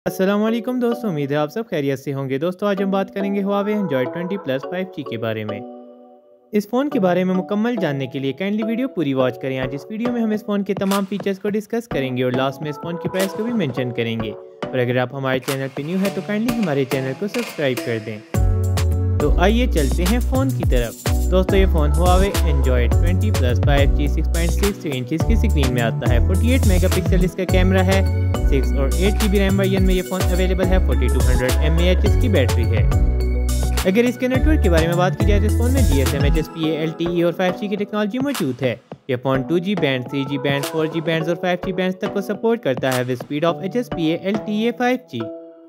अस्सलामुअलैकुम दोस्तों, उम्मीद है आप सब खैरियत से होंगे। दोस्तों आज हम बात करेंगे Huawei Android 20 Plus 5G के बारे में। इस फ़ोन के बारे में मुकम्मल जानने के लिए काइंडली वीडियो पूरी वॉच करें। आज इस वीडियो में हम इस फ़ोन के तमाम फीचर्स को डिस्कस करेंगे और लास्ट में इस फ़ोन की प्राइस को भी मेंशन करेंगे। और अगर आप हमारे चैनल पर न्यू है तो काइंडली हमारे चैनल को सब्सक्राइब कर दें। तो आइए चलते हैं फ़ोन की तरफ। दोस्तों ये phone Huawei Android 20 Plus 5G 6.63 inches की स्क्रीन में आता है। 48 मेगापिक्सल इसका कैमरा है। 6 और 8 GB रैम वेरिएंट में ये फ़ोन अवेलेबल है। 4200 mAh इसकी बैटरी है। अगर इसके नेटवर्क के बारे में बात की जाए तो इस फ़ोन में GSM, HSPA, LTE और 5G की टेक्नोलॉजी मौजूद है। यह phone 2G band, 3G band, 4G band और 5G बैंड तक को सपोर्ट करता है with speed of HSPA, LTE, 5G।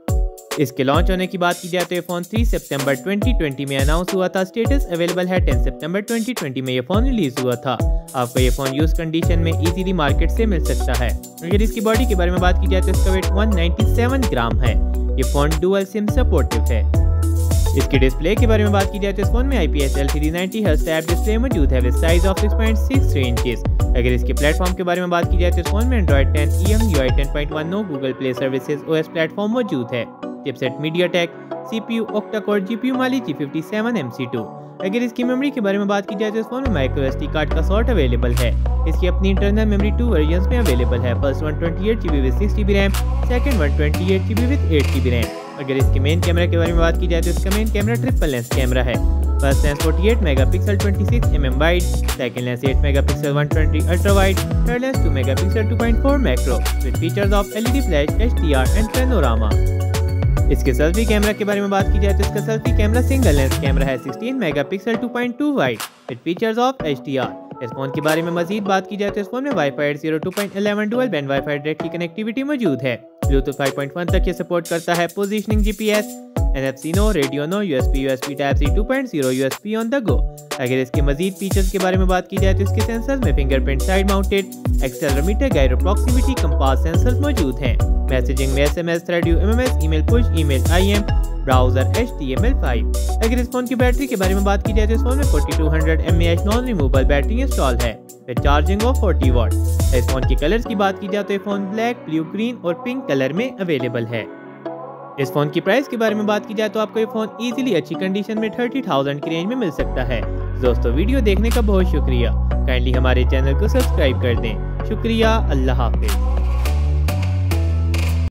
इसके लॉन्च होने की बात की जाए तो ये फ़ोन 3 सितंबर 2020 में अनाउंस हुआ था। स्टेटस अवेलेबल है 10 सितंबर 2020 में ये फ़ोन रिलीज़ हुआ था। आपको ये फ़ोन यूज़ कंडीशन में इजीली मार्केट से मिल सकता है। अगर इसकी बॉडी के बारे में बात की जाए तो इसका वेट 197 ग्राम है। ये फ़ोन डुअल सिम सपोर्टिव है। इसकी डिस्प्ले के बारे में बात की जाए तो इस फोन में IPS LCD 90Hz tab display मौजूद है विद साइज ऑफ 6.63 इंचेस। अगर इसके प्लेटफॉर्म के बारे में बात की जाए तो इस फोन में Android 10 EMUI 10.10 Google Play Services OS platform मौजूद है। Chipset MediaTek, CPU octa-core, GPU Mali G57 MC2। अगर इसकी मेमोरी के बारे में बात की जाए तो इस फोन में माइक्रो SD कार्ड का स्लॉट अवेलेबल है। इसकी अपनी इंटरनल मेमोरी 2 वर्जन्स में अवेलेबल है। First 128GB with 6GB RAM, second 128GB with 8GB RAM. अगर इसके मेन कैमरा के बारे में बात की जाए तो इसका main camera triple lens camera है। First lens 48 megapixel 26mm wide, second lens 8 megapixel 120 ultra wide, third lens 2 megapixel 2.4 macro with features of LED flash, HDR and panorama. इसके सेल्फी कैमरा के बारे में बात की जाए तो इसका selfie camera single lens camera है। 16 megapixel 2.2 wide with features of HDR। इस फोन के बारे में मजीद बात की जाए तो इस फोन में Wi-Fi 802.11 dual band wifi direct की कनेक्टिविटी मौजूद है। ब्लूटूथ 5.1 तक ये सपोर्ट करता है। Positioning GPS, NFC no, radio no, USB Type-C 2.0, USB on the go. अगर इसके मजीद फीचर्स के बारे में बात की जाए तो इसके सेंसर्स में fingerprint side mounted, accelerometer, gyro proximity, compass sensors मौजूद हैं। मैसेजिंग में SMS, thread, MMS, email push, email IM, browser HTML5। अगर इस फोन की बैटरी के बारे में बात की जाए तो इस फोन में 4200 mAh non removable battery install है विद चार्जिंग ऑफ 40 वाट। इस फोन की कलर्स की बात की जाए तो ये फोन ब्लैक, ब्लू, ग्रीन और पिंक कलर में अवेलेबल है। इस फोन की प्राइस के बारे में बात की जाए तो आपको ये फोन इजीली अच्छी कंडीशन में 30,000 की रेंज में मिल सकता है। दोस्तों वीडियो देखने का बहुत शुक्रिया। काइंडली हमारे चैनल को सब्सक्राइब कर दें। शुक्रिया। अल्लाह हाफिज।